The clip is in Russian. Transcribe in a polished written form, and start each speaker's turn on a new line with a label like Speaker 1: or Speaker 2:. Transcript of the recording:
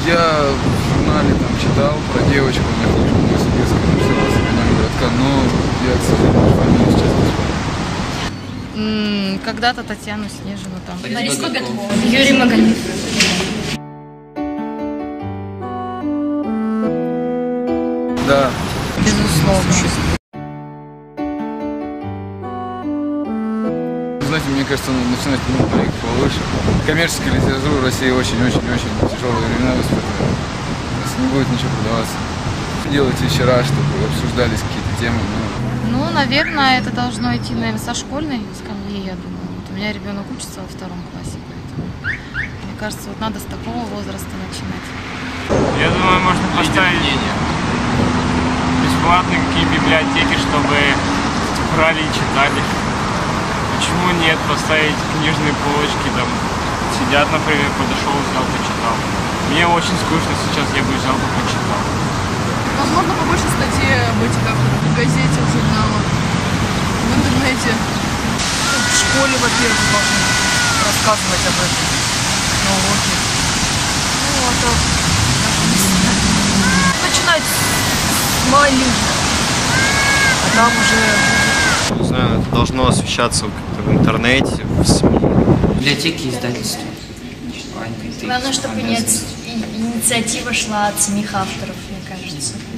Speaker 1: Я в журнале там читал про девочку, у меня был мой список, написалась экономика городка, но я, к сожалению, фамилию сейчас не вспомню.
Speaker 2: Когда-то Татьяну Снежину там.
Speaker 3: Борис Коготвол.
Speaker 4: Юрий Магомедов.
Speaker 1: Да.
Speaker 2: Безусловно.
Speaker 1: Знаете, мне кажется, надо начинать проект повыше. Коммерческая литература в России очень-очень-очень тяжелые времена испытывает. Если не будет ничего продаваться. Делать вечера, чтобы обсуждались какие-то темы.
Speaker 2: Ну, наверное, это должно идти, наверное, со школьной скамьи, я думаю. Вот у меня ребенок учится во 2 классе, поэтому мне кажется, вот надо с такого возраста начинать.
Speaker 5: Я думаю, можно поставить бесплатные какие библиотеки, чтобы брали и читали. Почему нет? Поставить книжные полочки, там сидят, например, подошел, взял, почитал. Мне очень скучно сейчас, я бы взял, бы почитал.
Speaker 3: Возможно, побольше статей об этих авторах в газете, в журналах, в интернете. В школе, во-первых, должны рассказывать об этом на уроке. Ну, а так, даже не знаю. Начинать с маленьких, а там уже...
Speaker 6: Не знаю, это должно освещаться как-то в интернете, в СМИ.
Speaker 7: Библиотеки и издательства.
Speaker 4: Главное, чтобы инициатива шла от самих авторов, мне кажется.